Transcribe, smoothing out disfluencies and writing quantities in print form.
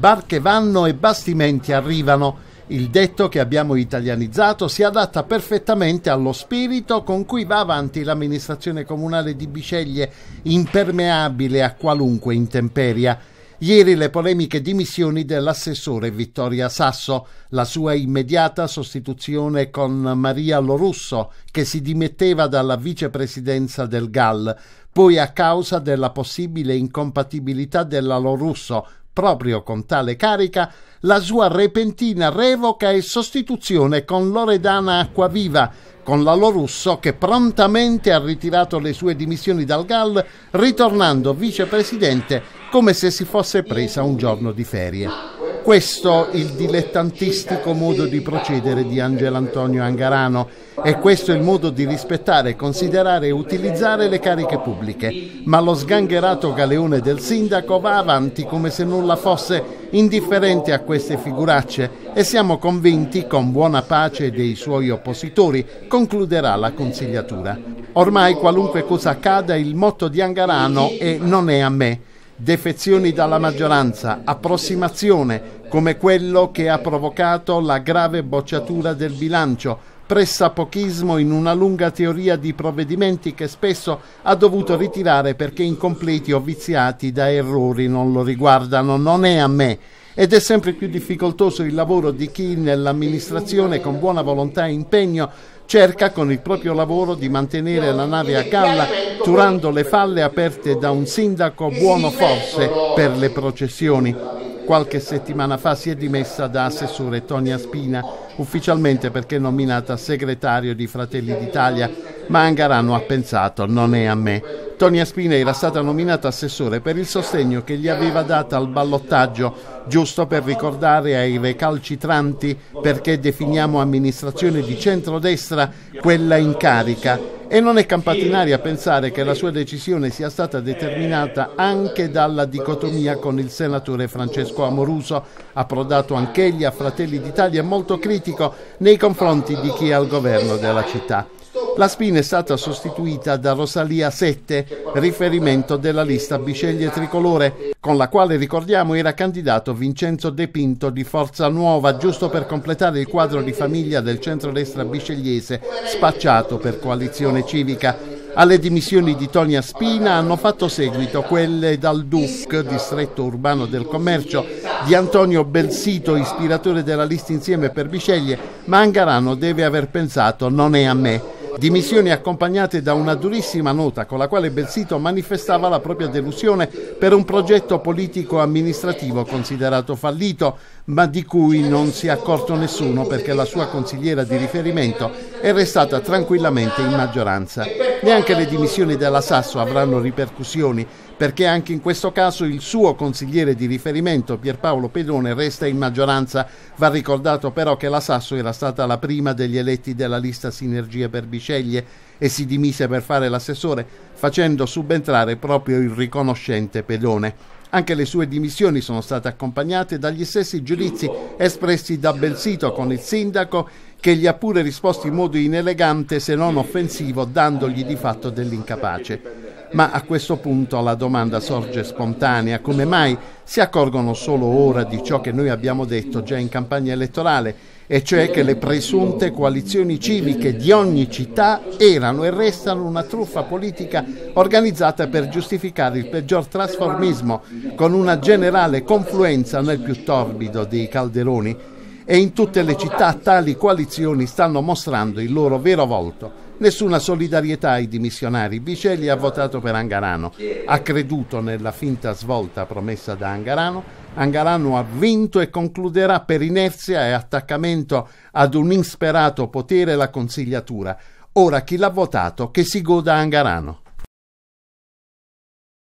barche vanno e bastimenti arrivano. Il detto che abbiamo italianizzato si adatta perfettamente allo spirito con cui va avanti l'amministrazione comunale di Bisceglie, impermeabile a qualunque intemperia. Ieri le polemiche dimissioni dell'assessore Vittoria Sasso, la sua immediata sostituzione con Maria Lorusso, che si dimetteva dalla vicepresidenza del GAL, poi a causa della possibile incompatibilità della Lorusso proprio con tale carica, la sua repentina revoca e sostituzione con Loredana Acquaviva, con la Lorusso che prontamente ha ritirato le sue dimissioni dal GAL, ritornando vicepresidente come se si fosse presa un giorno di ferie. Questo il dilettantistico modo di procedere di Angelo Antonio Angarano, e questo il modo di rispettare, considerare e utilizzare le cariche pubbliche. Ma lo sgangherato galeone del sindaco va avanti come se nulla fosse, indifferente a queste figuracce, e siamo convinti, con buona pace dei suoi oppositori, concluderà la consigliatura. Ormai qualunque cosa accada, il motto di Angarano è "non è a me". Defezioni dalla maggioranza, approssimazione, come quello che ha provocato la grave bocciatura del bilancio, pressapochismo in una lunga teoria di provvedimenti che spesso ha dovuto ritirare perché incompleti o viziati da errori non lo riguardano. Non è a me. Ed è sempre più difficoltoso il lavoro di chi nell'amministrazione con buona volontà e impegno cerca con il proprio lavoro di mantenere la nave a galla, turando le falle aperte da un sindaco buono forse per le processioni. Qualche settimana fa si è dimessa da assessore Tonia Spina, ufficialmente perché nominata segretario di Fratelli d'Italia, ma Angarano ha pensato "non è a me". Tonia Spina era stata nominata assessore per il sostegno che gli aveva data al ballottaggio, giusto per ricordare ai recalcitranti perché definiamo amministrazione di centrodestra quella in carica. E non è campata in aria pensare che la sua decisione sia stata determinata anche dalla dicotomia con il senatore Francesco Amoruso, approdato anch'egli a Fratelli d'Italia molto critico nei confronti di chi è al governo della città. La Spina è stata sostituita da Rosalia Sette, riferimento della lista Bisceglie Tricolore, con la quale, ricordiamo, era candidato Vincenzo De Pinto di Forza Nuova, giusto per completare il quadro di famiglia del centrodestra biscegliese, spacciato per Coalizione Civica. Alle dimissioni di Tonia Spina hanno fatto seguito quelle dal DUC, distretto urbano del commercio, di Antonio Belsito, ispiratore della lista Insieme per Bisceglie, ma Angarano deve aver pensato "non è a me". Dimissioni accompagnate da una durissima nota con la quale Belsito manifestava la propria delusione per un progetto politico-amministrativo considerato fallito, ma di cui non si è accorto nessuno perché la sua consigliera di riferimento è restata tranquillamente in maggioranza. Neanche le dimissioni della Sasso avranno ripercussioni, perché anche in questo caso il suo consigliere di riferimento Pierpaolo Pedone resta in maggioranza. Va ricordato però che la Sasso era stata la prima degli eletti della lista Sinergie per Bisceglie e si dimise per fare l'assessore, facendo subentrare proprio il riconoscente Pedone. Anche le sue dimissioni sono state accompagnate dagli stessi giudizi espressi da Belsito con il sindaco, che gli ha pure risposto in modo inelegante se non offensivo, dandogli di fatto dell'incapace. Ma a questo punto la domanda sorge spontanea: come mai si accorgono solo ora di ciò che noi abbiamo detto già in campagna elettorale, e cioè che le presunte coalizioni civiche di ogni città erano e restano una truffa politica organizzata per giustificare il peggior trasformismo, con una generale confluenza nel più torbido dei calderoni? E in tutte le città tali coalizioni stanno mostrando il loro vero volto. Nessuna solidarietà ai dimissionari. Bisceglie ha votato per Angarano, ha creduto nella finta svolta promessa da Angarano. Angarano ha vinto e concluderà per inerzia e attaccamento ad un insperato potere la consigliatura. Ora chi l'ha votato che si goda Angarano.